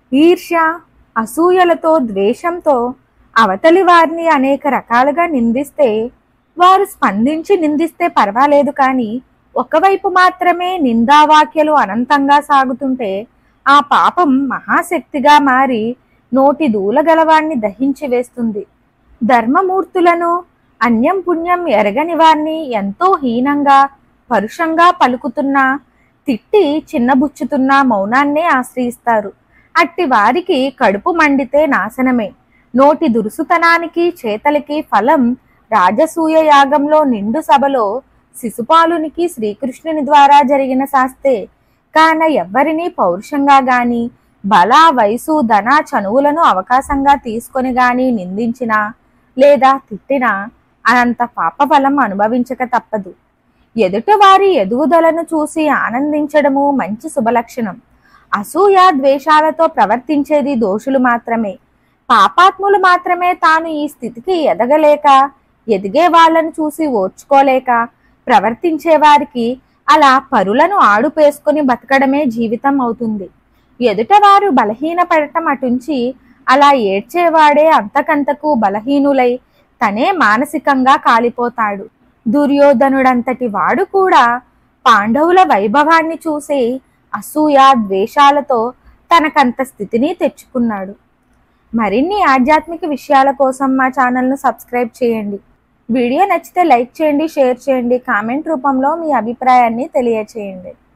ఈర్ష్య, అసూయలతో, ద్వేషంతో అవతలి వారిని అనేక రకాలుగా నిందిస్తే, వారు స్పందించి నిందిస్తే పర్వాలేదు, కానీ ఒకవైపు మాత్రమే నిందావాక్యలు అనంతంగా సాగుతుంటే ఆ పాపం మహాశక్తిగా మారి నోటి దూలగలవాణ్ణి దహించి వేస్తుంది. ధర్మమూర్తులను, అన్యం పుణ్యం ఎరగని వారిని ఎంతో హీనంగా, పరుషంగా పలుకుతున్నా, తిట్టి చిన్నబుచ్చుతున్నా మౌనాన్నే ఆశ్రయిస్తారు. అట్టి వారికి కడుపు మండితే నాశనమే. నోటి దురుసుతనానికి, చేతలకి ఫలం రాజసూయ యాగంలో నిండు సభలో శిశుపాలునికి శ్రీకృష్ణుని ద్వారా జరిగిన శాస్తే. కాన ఎవ్వరినీ పౌరుషంగా గాని, బల, వయసు, ధన, చనువులను అవకాశంగా తీసుకొని గాని నిందించినా లేదా తిట్టినా అనంత పాపఫలం అనుభవించక తప్పదు. ఎదుటివారి ఎదుగుదలను చూసి ఆనందించడము మంచి శుభలక్షణం. అసూయ, ద్వేషాలతో ప్రవర్తించేది దోషులు మాత్రమే. పాపాత్ములు మాత్రమే తాను ఈ స్థితికి ఎదగలేక, ఎదిగే వాళ్లను చూసి ఓర్చుకోలేక ప్రవర్తించే వారికి అలా పరులను ఆడుపేసుకుని బతకడమే జీవితం అవుతుంది. ఎదుటవారు బలహీనపడటం అటుంచి అలా ఏడ్చేవాడే అంతకంతకు బలహీనులై తనే మానసికంగా కాలిపోతాడు. దుర్యోధనుడంతటి వాడు కూడా పాండవుల వైభవాన్ని చూసి అసూయ, ద్వేషాలతో తనకంత స్థితిని తెచ్చుకున్నాడు. మరిన్ని ఆధ్యాత్మిక విషయాల కోసం మా ఛానల్ను సబ్స్క్రైబ్ చేయండి. వీడియో నచ్చితే లైక్ చేయండి, షేర్ చేయండి, కామెంట్ రూపంలో మీ అభిప్రాయాన్ని తెలియచేయండి.